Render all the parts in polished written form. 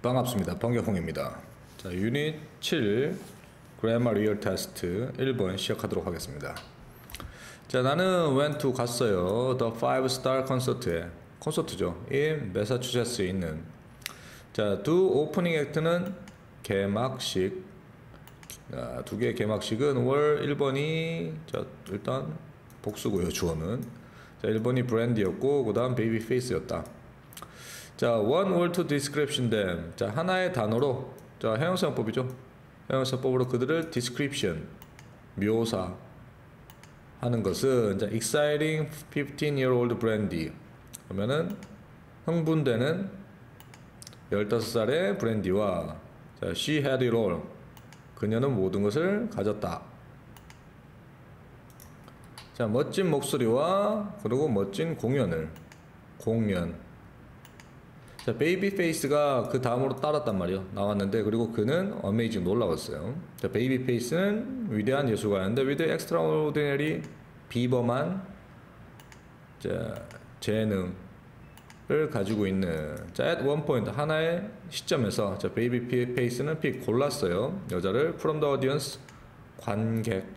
반갑습니다. 번개홍입니다. 자, 유닛 7 그래머 리얼 테스트 1번 시작하도록 하겠습니다. 자, 나는 went to 갔어요. The 5-star concert에, 콘서트죠. in 매사추세츠에 있는. 자, do opening act는 개막식. 두 개의 개막식은 were 1번이 자, 일단 복수고요. 주어는. 자, 1번이 브랜디였고 그 다음 베이비 페이스였다. 자, one word to description them. 자, 하나의 단어로, 자, 형용사용법이죠. 형용사법으로 그들을 description, 묘사 하는 것은, 자, exciting 15-year-old brandy. 그러면은 흥분되는 15살의 브랜디와, 자, she had it all. 그녀는 모든 것을 가졌다. 자, 멋진 목소리와 그리고 멋진 공연. 자, 베이비 페이스가 그 다음으로 따랐단 말이에요. 나왔는데, 그리고 그는 어메이징 놀라웠어요. 자, 베이비 페이스는 위대한 예술가였는데, with extraordinary 비범한 자, 재능을 가지고 있는. 자, at one point 하나의 시점에서, 자, 베이비 페이스는 골랐어요. 여자를 from the audience 관객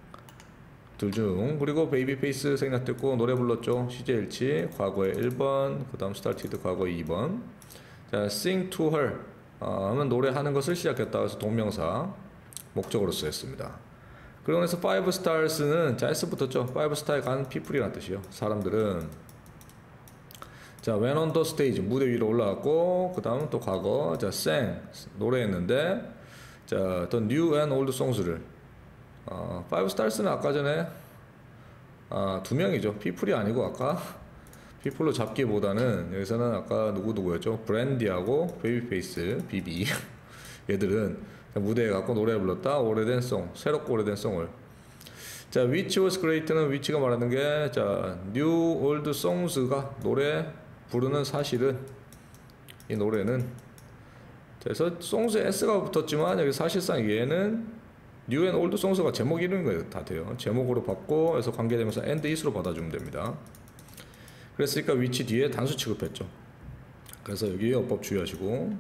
중. 그리고 베이비 페이스 생략됐고 노래 불렀죠. 시제일치 과거에 1번, 그 다음 started 과거에 2번. 자, sing to her 하면 노래하는 것을 시작했다. 그래서 동명사 목적으로 쓰였습니다. 그리고 나서 5 stars는 자, S 붙었죠. 5 star에 가는 people이라는 뜻이에요. 사람들은. 자, went on the stage 무대 위로 올라갔고, 그 다음은 또 과거. 자, sang 노래했는데, 자, the new and old songs를 5 stars는 아까 전에 두 명이죠. people이 아니고 아까 people로 잡기보다는 여기서는 아까 누구였죠? 브랜디하고 베이비페이스, 비비 얘들은 무대에 갖고 노래 불렀다. 오래된 송, 새롭고 오래된 송을. 자, which was great는 which가 말하는 게, 자, new old songs가 노래 부르는 사실은, 이 노래는, 그래서 songs에 s가 붙었지만 여기 사실상 얘는 New and Old Songs가 제목 이름인 거예요. 다 돼요. 제목으로 받고, 그래서 관계되면서 and is로 받아주면 됩니다. 그랬으니까 which 뒤에 단수 취급했죠. 그래서 여기 어법 주의하시고.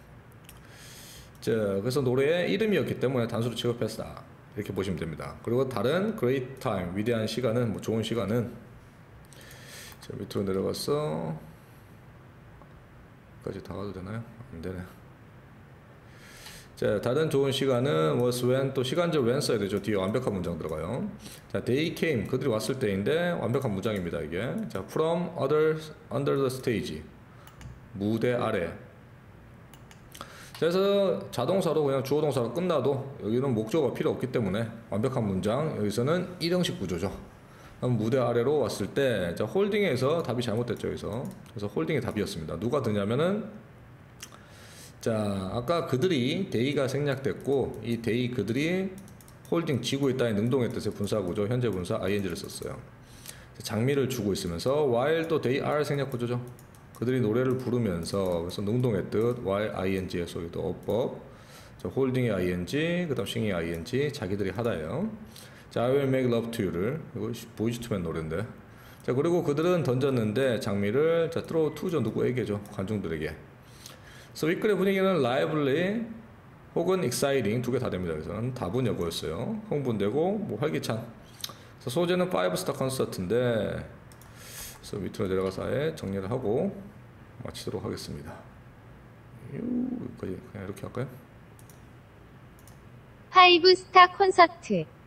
자, 그래서 노래의 이름이었기 때문에 단수로 취급했다. 이렇게 보시면 됩니다. 그리고 다른 great time, 위대한 시간은, 뭐 좋은 시간은, 자, 밑으로 내려가서 여기까지 다 가도 되나요? 안 되네. 자, 다른 좋은 시간은 was when, 또 시간절 when 써야 되죠. 뒤에 완벽한 문장 들어가요. 자, they came, 그들이 왔을 때인데 완벽한 문장입니다, 이게. 자, from others under the stage, 무대 아래. 그래서 자동사로 그냥 주어 동사로 끝나도 여기는 목적어가 필요 없기 때문에 완벽한 문장. 여기서는 일형식 구조죠. 그럼 무대 아래로 왔을 때, 자, 홀딩에서 답이 잘못됐죠, 여기서. 그래서 홀딩이 답이었습니다. 누가 드냐면은, 자, 아까 그들이 데이가 생략됐고, 이 데이 그들이 홀딩 쥐고 있다의 능동의 뜻의 분사구조, 현재 분사 ing를 썼어요. 장미를 주고 있으면서 while 또 they are 생략 구조죠. 그들이 노래를 부르면서, 그래서 능동의 뜻 while ing에서 여기도 어법. 자, 홀딩의 ing, 그 다음 sing의 ing, 자기들이 하다예요. 자, I will make love to you를, 이거 보이즈 투맨 노래인데. 자, 그리고 그들은 던졌는데 장미를, 자, throw to죠. 누구에게죠? 관중들에게. 그래서 윗글의 분위기는 lively 혹은 exciting 두 개 다 됩니다. 그래서는 답은 여고였어요. 흥분되고 뭐 활기찬. 그래서 소재는 5스타 콘서트인데, 그래서 밑으로 내려가서 아예 정리를 하고 마치도록 하겠습니다. 여기까지 그냥 이렇게 할까요? 5스타 콘서트